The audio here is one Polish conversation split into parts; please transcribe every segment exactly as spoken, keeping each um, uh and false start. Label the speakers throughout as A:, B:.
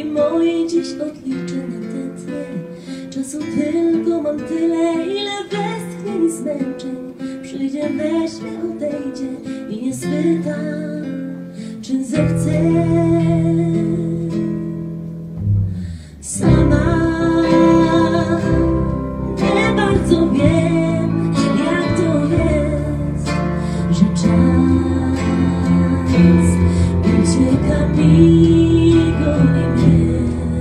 A: I moje dziś odliczę na ten dzień. Czasu tylko mam tyle, ile westchnień i zmęczeń. Przyjdzie, weźmie, odejdzie i nie spyta, czy zechce. Sama nie bardzo wiem, jak to jest, że czas ucieka mi, goni mnie.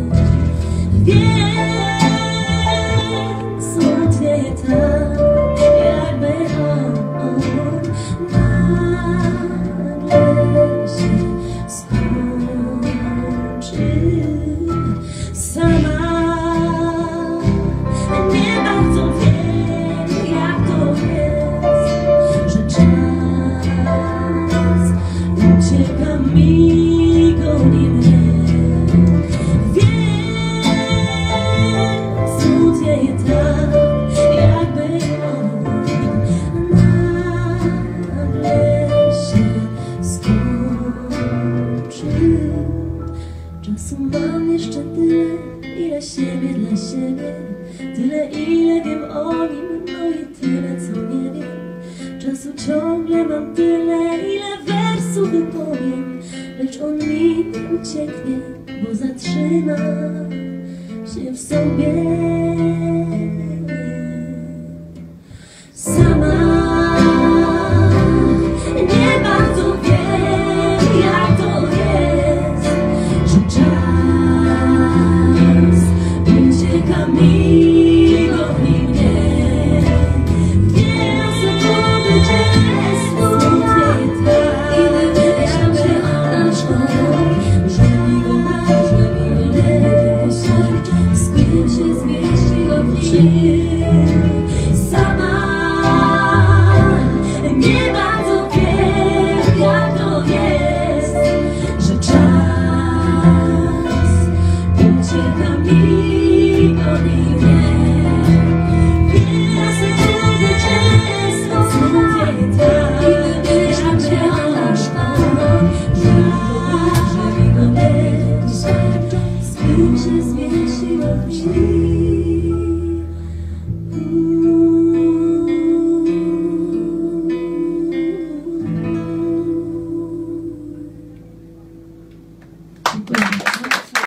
A: Więc łatwiej tak, jakby on, on nagle się skończył. Sama nie bardzo wiem, jak to jest, że czas ucieka mi, goni mnie. Więc łatwiej tak, jakby on nagle się skończył. Czasu mam jeszcze tyle, ile siebie dla siebie, tyle ile wiem o nim, no i tyle co nie wiem. Czasu ciągle mam tyle, ile wersów wypowiem, lecz on mi nie ucieknie, bo zatrzyma się w sobie. Sama nie bardzo wiem, jak to jest, że czas ucieka mi, goni mnie. Wiem, sekundy często nie tak, ile jakby aż tak, że mi go masz, że mi go lepiej, z kim się zmieściło w nim. Sama nie bardzo wiem, jak to jest, że czas ucieka mi, goni mnie. Wiele sekundy często mówię tak, jakby aż tak, że mi go lepiej, z kim się zmieściło w nim.